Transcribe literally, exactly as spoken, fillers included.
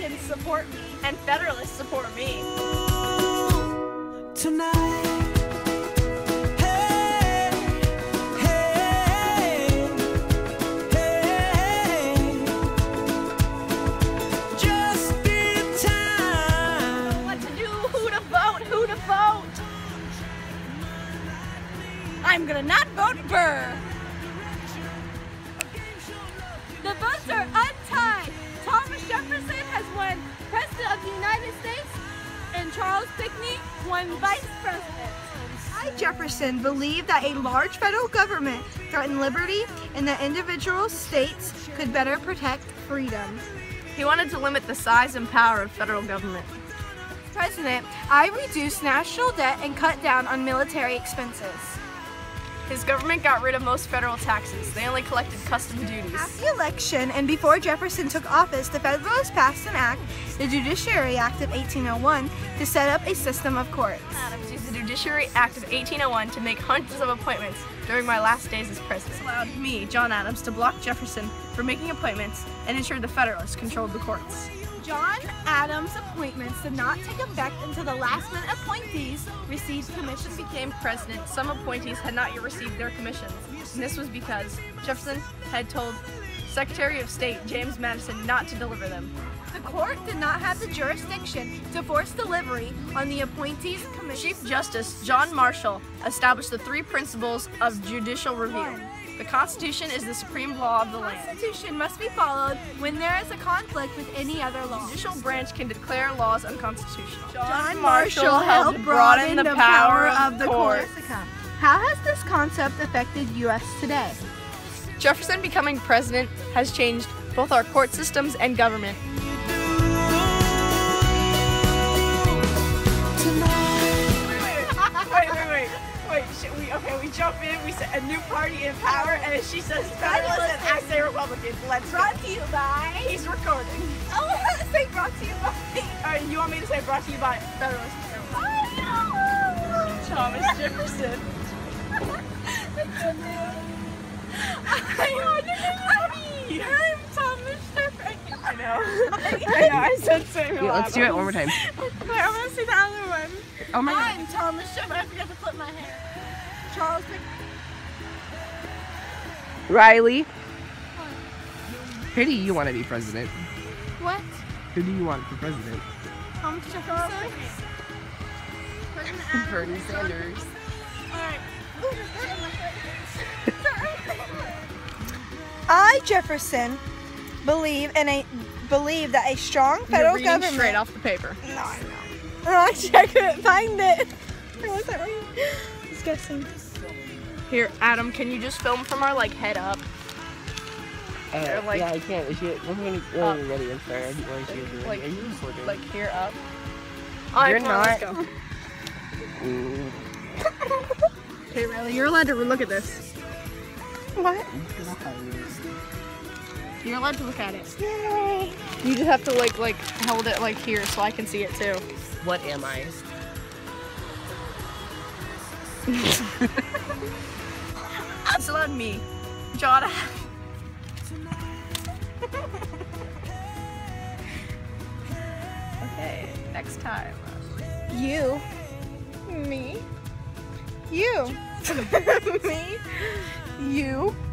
Republicans support me. And Federalists support me. Tonight. Hey, hey, hey. Just in time. What to do, who to vote, who to vote. I'm gonna not vote Burr. The votes are untied. Thomas Jefferson has won President of the United States and Charles Pinckney won Vice President. I, Jefferson, believed that a large federal government threatened liberty and that individual states could better protect freedom. He wanted to limit the size and power of federal government. President, I reduced national debt and cut down on military expenses. His government got rid of most federal taxes. They only collected custom duties. After the election and before Jefferson took office, the Federalists passed an act, the Judiciary Act of eighteen oh one, to set up a system of courts. Adams used the Judiciary Act of eighteen oh one to make hundreds of appointments during my last days as president. This allowed me, John Adams, to block Jefferson from making appointments and ensured the Federalists controlled the courts. John Adams' appointments did not take effect until the last-minute appointees received commissions. When he became president, some appointees had not yet received their commissions, and this was because Jefferson had told Secretary of State James Madison not to deliver them. The court did not have the jurisdiction to force delivery on the appointees' commissions. Chief Justice John Marshall established the three principles of judicial review. One. The Constitution is the supreme law of the The land. Constitution must be followed when there is a conflict with any other law. The judicial branch can declare laws unconstitutional. John Marshall helped broaden the power of the courts. How has this concept affected U S today? Jefferson becoming president has changed both our court systems and government. Wait, wait, wait. Wait, should we, okay, we jump in, we say a new party in power, and she says Federalists and I say Republicans. Let's go. Brought to you by... He's recording. Oh, say brought to you by... Alright, you want me to say brought to you by Federalists? Oh, no! Thomas Jefferson. I'm Thomas Jefferson. I know. I know, I said Samuel. Yeah, let's do it one more time. Wait, I want to see the other one. Oh my god. I'm Thomas Jefferson. I forgot to flip my hair. Charles Pinckney. Riley. Who do you want to be president? What? Who do you want for president? Thomas Jefferson. Bernie Sanders. Alright. I, Jefferson, believe in a believe that a strong federal You're reading government. straight off the paper. No, I know. Oh, actually, I couldn't find it. Where was that right? I was guessing. Here, Adam, can you just film from our like head up? Uh, Or, like- yeah, I can't. Is she, when when Uh, you're ready, I'm sorry. I didn't want you to be ready. Like, Are you recording? like here up. You're Alright, come on, let's not. go. Mm. Okay, Riley, you're allowed to look at this. What? You're allowed to look at it. Yay. You just have to like like hold it like here so I can see it too. What am I? It's allowed me, John. Okay, next time. You. Me. You. Me. You.